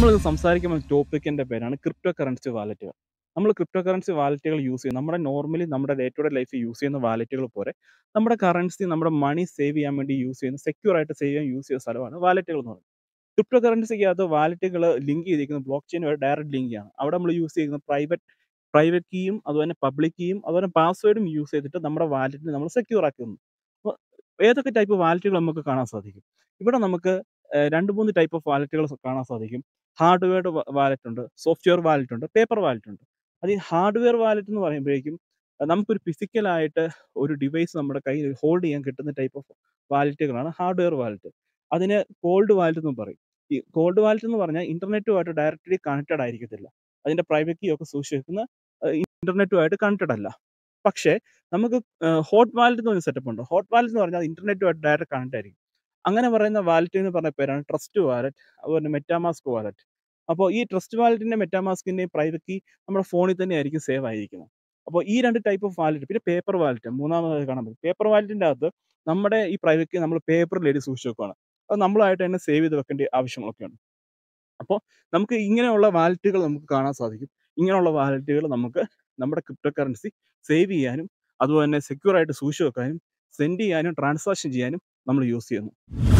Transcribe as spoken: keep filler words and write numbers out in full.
നമ്മളിത് സംസാരിക്കുന്ന ടോപ്പിക്കിന്റെ പേരാണ് ക്രിപ്റ്റോ കറൻസി വാലറ്റുകൾ. നമ്മൾ ക്രിപ്റ്റോ കറൻസി വാലറ്റുകൾ യൂസ് ചെയ്യും. നമ്മുടെ നോർമലി നമ്മുടെ ഡേ ടു ഡേ ലൈഫിൽ യൂസ് ചെയ്യുന്ന വാലറ്റുകൾ പോലെ നമ്മുടെ കറൻസി, നമ്മുടെ മണി സേവ് ചെയ്യാൻ വേണ്ടി യൂസ് ചെയ്യുന്ന, സെക്യൂർ ആയിട്ട് സേവ് ചെയ്യാൻ യൂസ് ചെയ്യുന്ന സ്ഥലമാണ് വാലറ്റുകൾ എന്ന് പറയുന്നത്. ക്രിപ്റ്റോ കറൻസിക്കകത്ത് വാലറ്റുകൾ ലിങ്ക് ചെയ്തിരിക്കുന്നത് ബ്ലോക്ക് ചെയിനുമായി ഡയറക്റ്റ് ലിങ്ക് ആണ്. അവിടെ നമ്മൾ യൂസ് ചെയ്യുന്ന പ്രൈവറ്റ് പ്രൈവറ്റ് കീയും അതുപോലെ പബ്ലിക് കീയും അതുപോലെ പാസ്വേഡും യൂസ് ചെയ്തിട്ട് നമ്മുടെ വാലറ്റിനെ നമ്മൾ സെക്യൂർ ആക്കുന്നു. അപ്പോൾ ഏതൊക്കെ ടൈപ്പ് വാലറ്റുകൾ നമുക്ക് കാണാൻ സാധിക്കും? ഇവിടെ നമുക്ക് ഏഹ് രണ്ട്, മൂന്ന് ടൈപ്പ് ഓഫ് വാലറ്റുകൾ കാണാൻ സാധിക്കും. ഹാർഡ്വെയർഡ് വ വാലറ്റ് ഉണ്ട്, സോഫ്റ്റ്വെയർ വാലറ്റ് ഉണ്ട്, പേപ്പർ വാലറ്റ് ഉണ്ട്. അത് ഈ ഹാർഡ്വെയർ വാലറ്റ് എന്ന് പറയുമ്പോഴേക്കും അഹ് നമുക്കൊരു ഫിസിക്കലായിട്ട് ഒരു ഡിവൈസ് നമ്മുടെ കയ്യിൽ ഹോൾഡ് ചെയ്യാൻ കിട്ടുന്ന ടൈപ്പ് ഓഫ് വാലറ്റുകളാണ് ഹാർഡ്വെയർ വാലറ്റ്. അതിന് കോൾഡ് വാലറ്റ് എന്നും പറയും. ഈ കോൾഡ് വാലറ്റ് എന്ന് പറഞ്ഞാൽ ഇന്റർനെറ്റുമായിട്ട് ഡയറക്റ്റ്ലി കണക്റ്റഡ് ആയിരിക്കത്തില്ല. അതിന്റെ പ്രൈവറ്റ് കീ ഒക്കെ സൂക്ഷിച്ച് വെക്കുന്ന അഹ് ഇന്റർനെറ്റുമായിട്ട് കണക്റ്റഡ് അല്ല. പക്ഷേ നമുക്ക് ഏഹ് ഹോട്ട് വാലറ്റ് എന്ന് പറഞ്ഞ സെറ്റപ്പ് ഉണ്ട്. ഹോട്ട് വാലറ്റ് എന്ന് പറഞ്ഞാൽ ഇന്റർനെറ്റുമായിട്ട് ഡയറക്റ്റ് കണക്റ്റ് ആയിരിക്കും. അങ്ങനെ പറയുന്ന വാലറ്റ് എന്ന് പറഞ്ഞ പേരാണ് ട്രസ്റ്റ് വാലറ്റ്, അതുപോലെ മെറ്റാമാസ്ക് വാലറ്റ്. അപ്പോൾ ഈ ട്രസ്റ്റ് വാലറ്റിന്റെ മെറ്റാമാസ്കിന്റെയും പ്രൈവറ്റ് കീ നമ്മുടെ ഫോണിൽ തന്നെ ആയിരിക്കും സേവ് ആയിരിക്കുന്നത്. അപ്പോൾ ഈ രണ്ട് ടൈപ്പ് ഓഫ് വാലറ്റ്, പിന്നെ പേപ്പർ വാലറ്റ് മൂന്നാമതായി കാണാൻ പറ്റും. പേപ്പർ വാലറ്റിന്റെ അകത്ത് നമ്മുടെ ഈ പ്രൈവറ്റ് കീ നമ്മൾ പേപ്പറിൽ എഴുതി സൂക്ഷിച്ച് വെക്കുകയാണ്. അത് നമ്മളായിട്ട് തന്നെ സേവ് ചെയ്ത് വെക്കേണ്ട ആവശ്യങ്ങളൊക്കെയുണ്ട്. അപ്പോൾ നമുക്ക് ഇങ്ങനെയുള്ള വാലറ്റുകൾ നമുക്ക് കാണാൻ സാധിക്കും. ഇങ്ങനെയുള്ള വാലറ്റുകൾ നമുക്ക് നമ്മുടെ ക്രിപ്റ്റോ കറൻസി സേവ് ചെയ്യാനും അതുപോലെ തന്നെ സെക്യൂർ ആയിട്ട് സൂക്ഷിച്ച് വെക്കാനും സെൻഡ് ചെയ്യാനും ട്രാൻസാക്ഷൻ ചെയ്യാനും നമ്മൾ യൂസ് ചെയ്യുന്നു.